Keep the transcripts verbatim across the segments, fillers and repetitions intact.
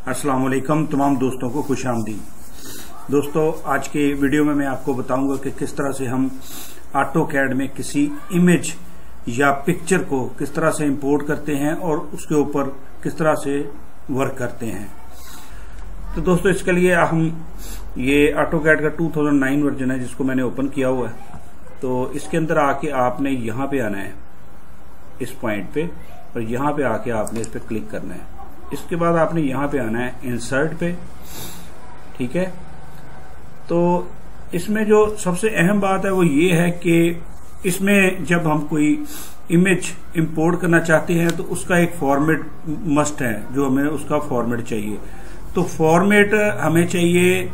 अस्सलाम वालेकुम तमाम दोस्तों को खुश आमदीद। दोस्तों आज के वीडियो में मैं आपको बताऊंगा कि किस तरह से हम ऑटोकैड में किसी इमेज या पिक्चर को किस तरह से इंपोर्ट करते हैं और उसके ऊपर किस तरह से वर्क करते हैं। तो दोस्तों इसके लिए हम ये ऑटोकैड का टू थाउजेंड नाइन वर्जन है जिसको मैंने ओपन किया हुआ है। तो इसके अंदर आके आपने यहाँ पे आना है इस पॉइंट पे और यहाँ पे आके आपने इस पे क्लिक करना है। इसके बाद आपने यहाँ पे आना है इंसर्ट पे, ठीक है। तो इसमें जो सबसे अहम बात है वो ये है कि इसमें जब हम कोई इमेज इंपोर्ट करना चाहते हैं तो उसका एक फॉर्मेट मस्ट है, जो हमें उसका फॉर्मेट चाहिए। तो फॉर्मेट हमें चाहिए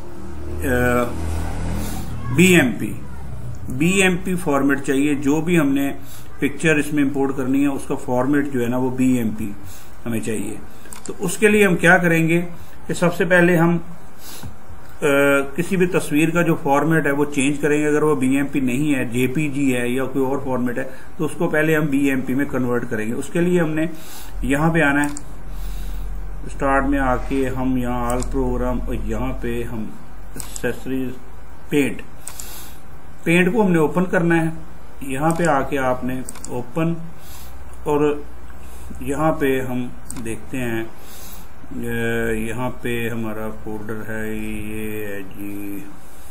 बीएमपी बीएमपी फॉर्मेट चाहिए। जो भी हमने पिक्चर इसमें इंपोर्ट करनी है उसका फॉर्मेट जो है ना वो बीएमपी हमें चाहिए। तो उसके लिए हम क्या करेंगे कि सबसे पहले हम आ, किसी भी तस्वीर का जो फॉर्मेट है वो चेंज करेंगे। अगर वो बीएमपी नहीं है, जेपीजी है या कोई और फॉर्मेट है तो उसको पहले हम बीएमपी में कन्वर्ट करेंगे। उसके लिए हमने यहाँ पे आना है, स्टार्ट में आके हम यहाँ ऑल प्रोग्राम और यहाँ पे हम एक्सेसरीज पेंट पेंट को हमने ओपन करना है। यहाँ पे आके आपने ओपन और यहाँ पे हम देखते हैं, यहाँ पे हमारा फोल्डर है, ये है जी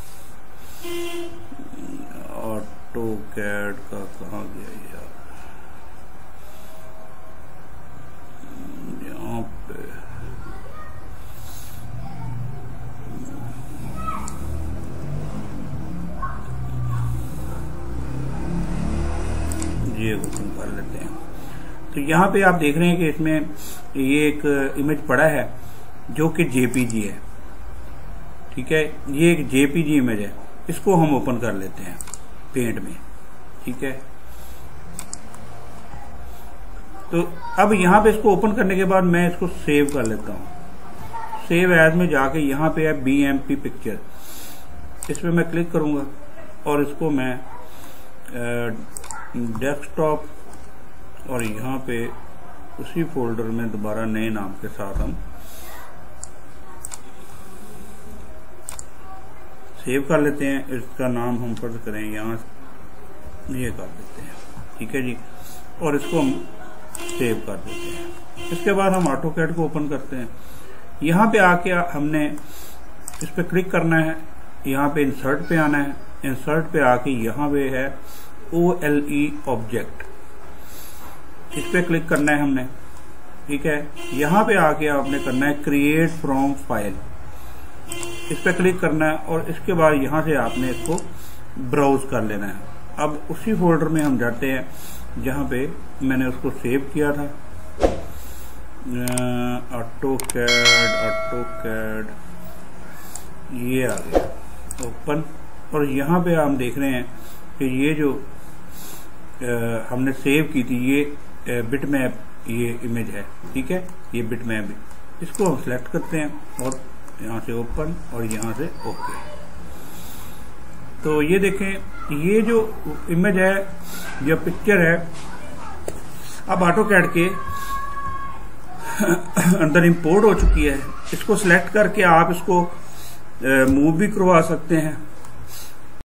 ऑटोकैड का, कहाँ गया यार, यहाँ पे ये ओपन कर लेते हैं। तो यहाँ पे आप देख रहे हैं कि इसमें ये एक इमेज पड़ा है जो कि जेपीजी है, ठीक है। ये एक जेपीजी इमेज है, इसको हम ओपन कर लेते हैं पेंट में, ठीक है। तो अब यहाँ पे इसको ओपन करने के बाद मैं इसको सेव कर लेता हूँ। सेव एज में जाके यहाँ पे है बीएमपी पिक्चर, इस पे मैं क्लिक करूंगा और इसको मैं डेस्कटॉप और यहाँ पे उसी फोल्डर में दोबारा नए नाम के साथ हम सेव कर लेते हैं। इसका नाम हम फर्ज करें यहाँ ये कर देते हैं, ठीक है जी, और इसको हम सेव कर देते हैं। इसके बाद हम ऑटोकैड को ओपन करते हैं। यहाँ पे आके हमने इस पे क्लिक करना है, यहाँ पे इंसर्ट पे आना है। इंसर्ट पे आके यहाँ पे है ओ एल ई ऑब्जेक्ट, इस पे क्लिक करना है हमने, ठीक है। यहाँ पे आके आपने करना है क्रिएट फ्रॉम फाइल, इस पे क्लिक करना है और इसके बाद यहाँ से आपने इसको ब्राउज कर लेना है। अब उसी फोल्डर में हम जाते हैं जहाँ पे मैंने उसको सेव किया था, ऑटोकैड ऑटोकैड ये आ गया ओपन। और यहाँ पे हम देख रहे हैं कि ये जो आ, हमने सेव की थी ये बिट मैप ये इमेज है, ठीक है। ये बिट मैप, इसको हम सिलेक्ट करते हैं और यहाँ से ओपन और यहाँ से ओके। तो ये देखें ये जो इमेज है या पिक्चर है अब ऑटोकैड के अंदर इंपोर्ट हो चुकी है। इसको सिलेक्ट करके आप इसको मूव भी करवा सकते हैं,